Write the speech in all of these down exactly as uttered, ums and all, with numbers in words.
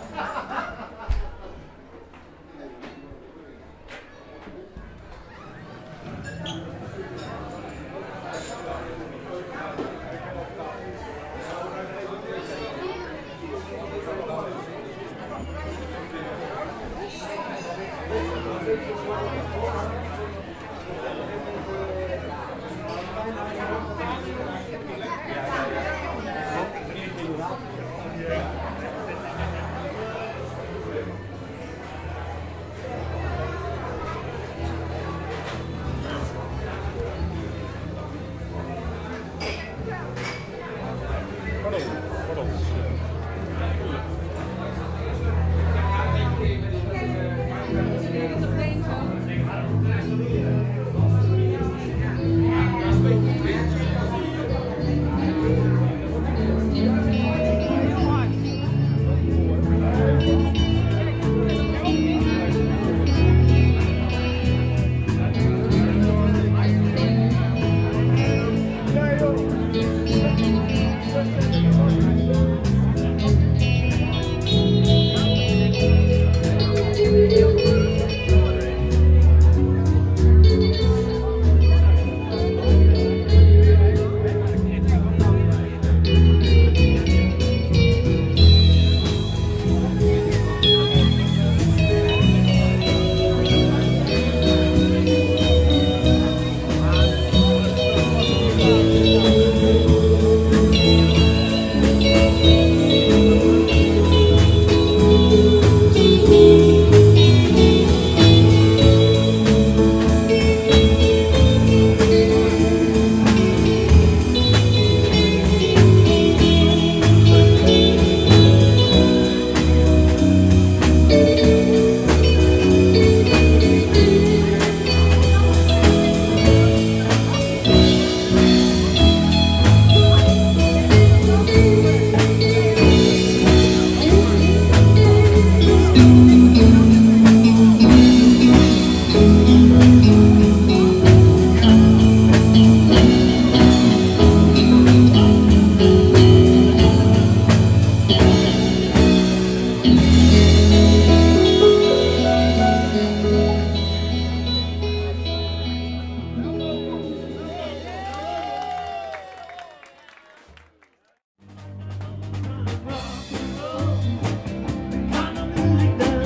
music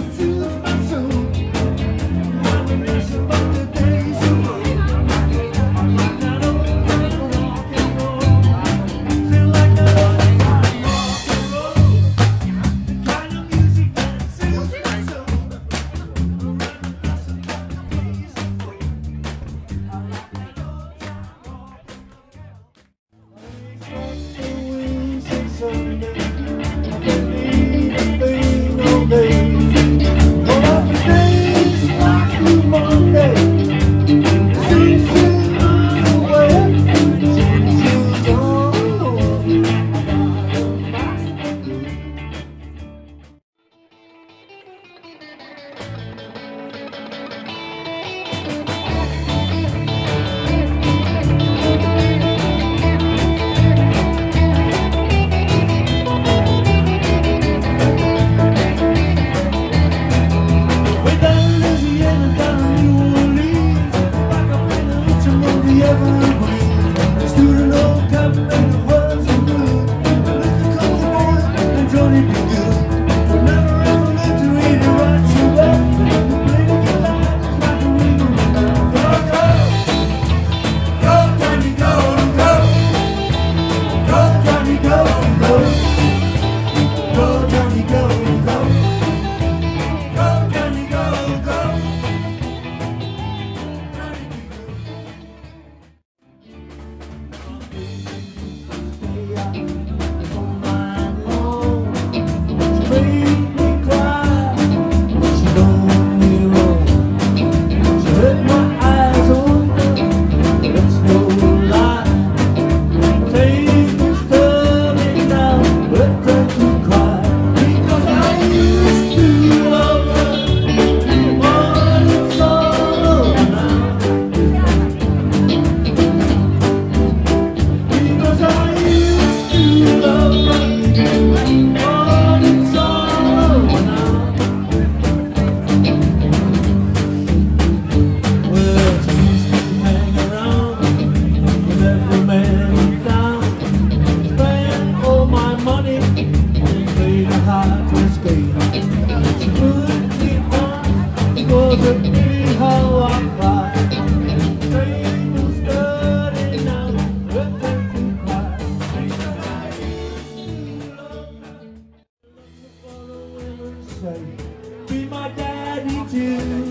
Be my daddy too.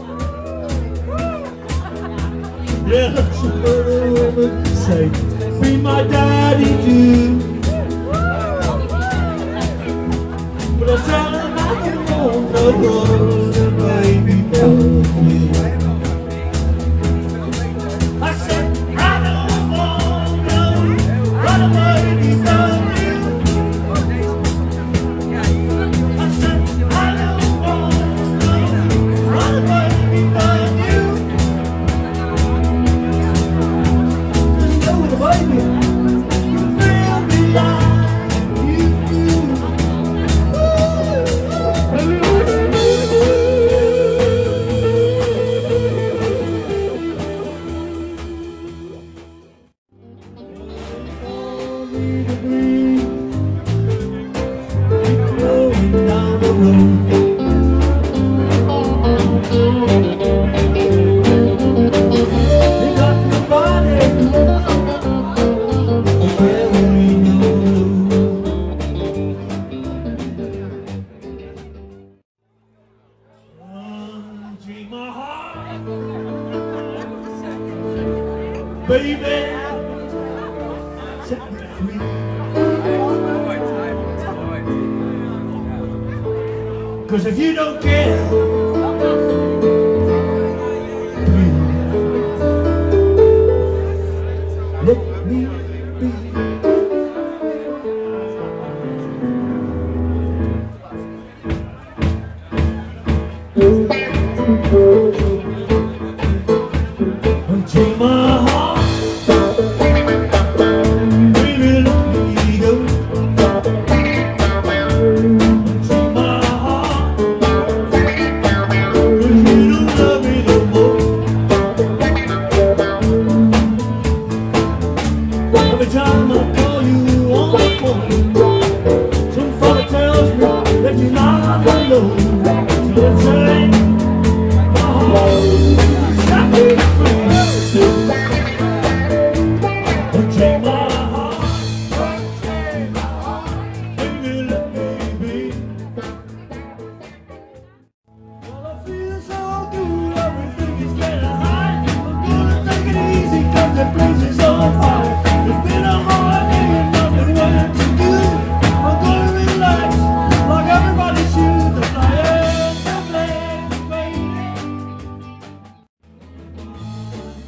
Yeah, that's what the women say. Be my daddy too. But I tell them I can hold the world and baby love me. I said I don't want no other baby love you. I said I don't want no other baby love you. Just know the baby you feel me like you do. Baby, set me free. Cause if you don't care, please let me be. Until my heart, baby, let me go. Until my heart, cause you don't love me no more. Every time I call you on the phone, some fella tells me that you're not alone. So let's say my heart, set me free. Take my heart, take my heart, baby, let me be. Well, I feel so good, everything is getting high. I'm gonna take it easy, cause the place is on fire. It's been a hard day and nothing went to do. I'm gonna relax, like everybody should. The flyers, the flags, baby.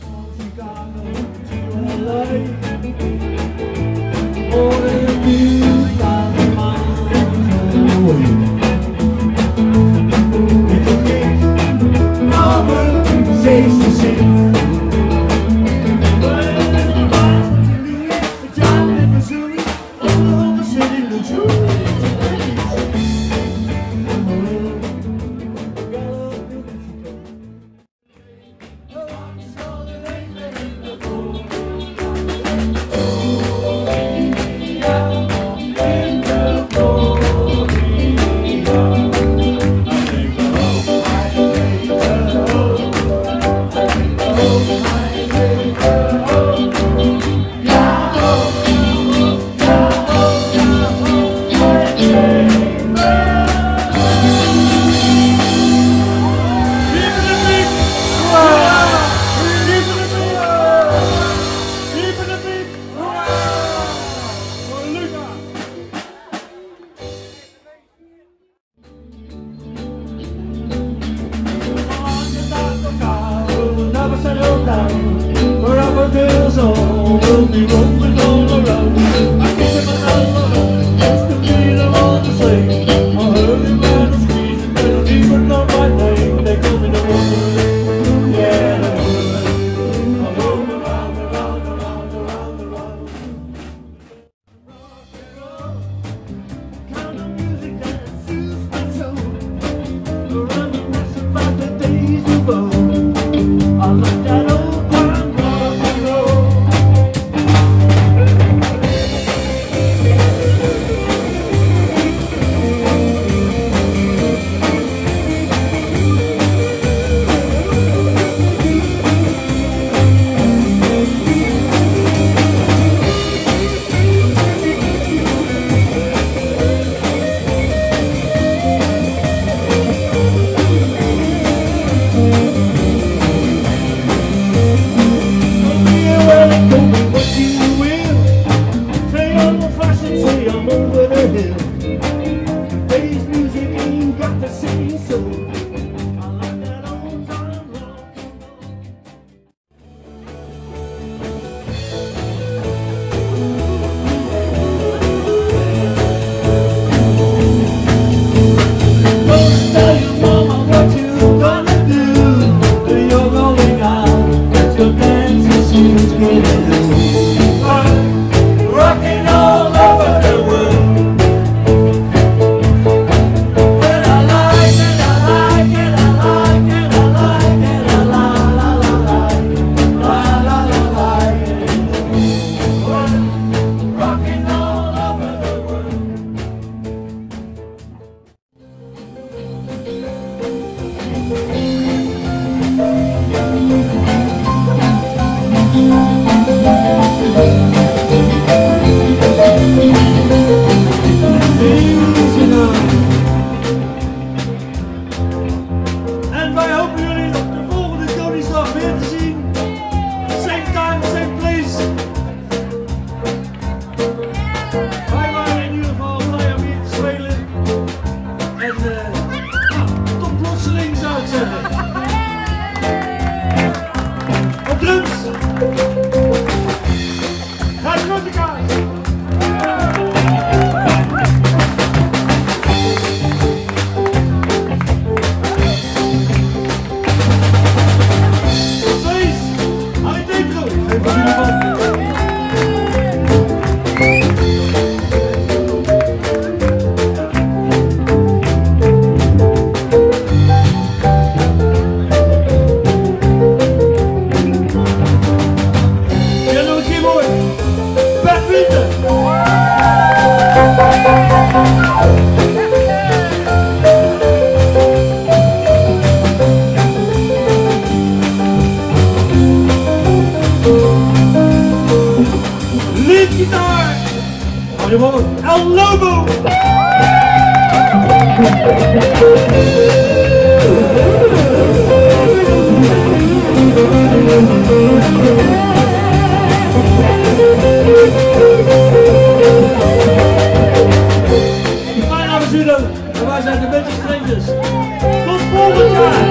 En wij zijn de Magic Strangers. Tot volgend jaar!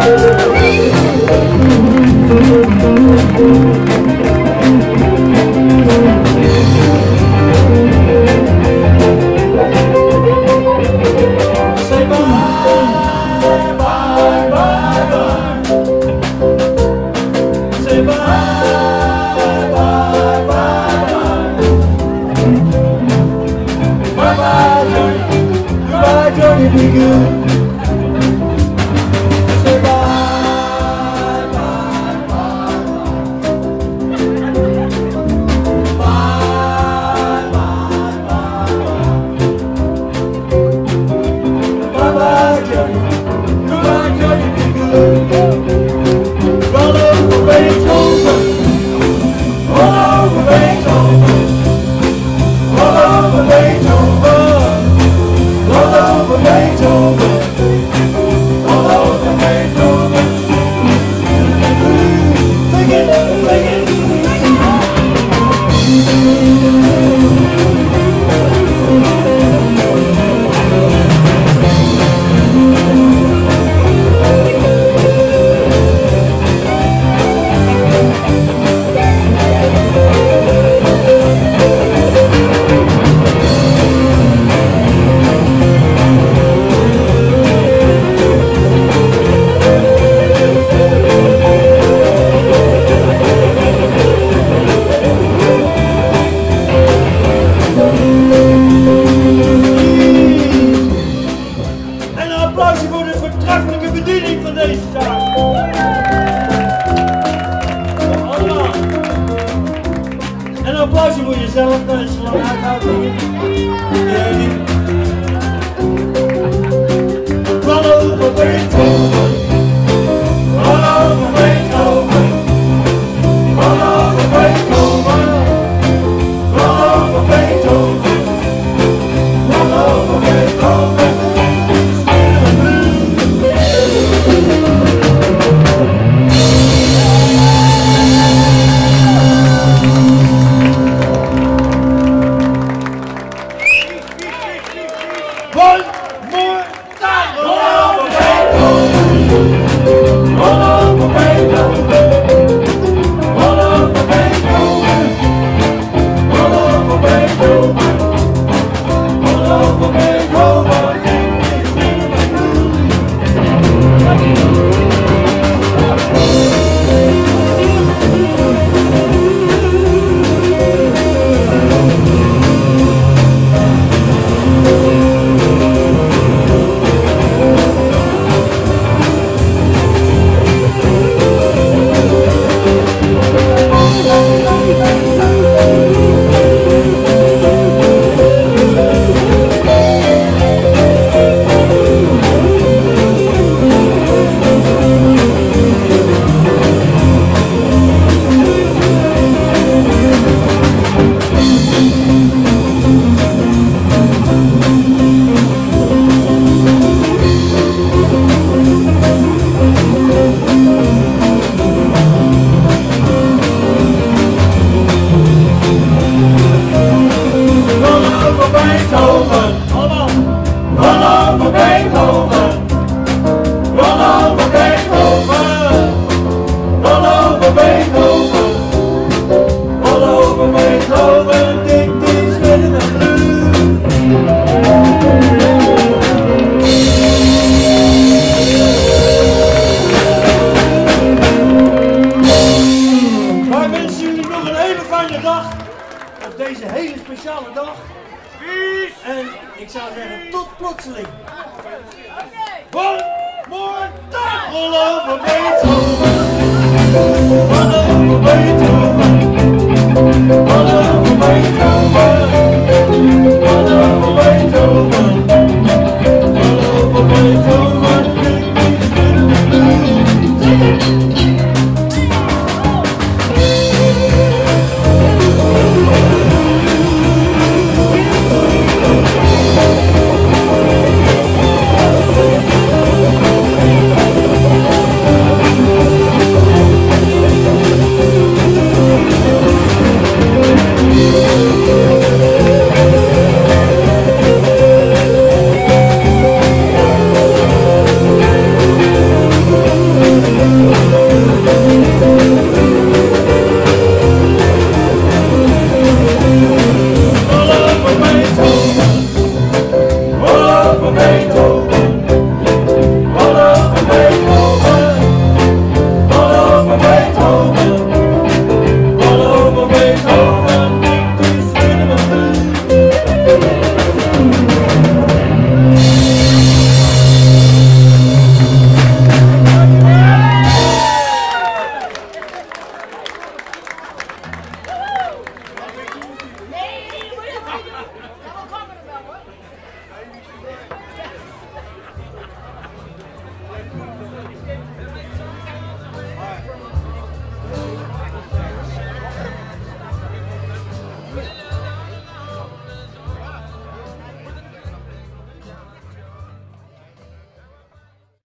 Say bye, bye, bye, bye. Say bye, bye, bye, bye. Bye bye, Johnny. Goodbye, Johnny, be good. Say bye, bye, bye, bye, bye, bye, bye, bye, bye, Johnny. Goodbye, Johnny, be good. Roll over, Beethoven. Roll over, Beethoven. Roll over, Beethoven. All over Beethoven, all over Beethoven. Sing it, sing it, een applausje voor jezelf, dat is lang uithoudt. Run over Beethoven, run over Beethoven, run over Beethoven, run over Beethoven, run over Beethoven. One more time! Roll over Beethoven! Roll over Beethoven! Roll over Beethoven! Roll over Beethoven! Roll over Beethoven! Op deze hele speciale dag. En ik zou zeggen tot plotseling. One more time! Roll over Beethoven. Roll over Beethoven. Roll over Beethoven. Roll over Beethoven.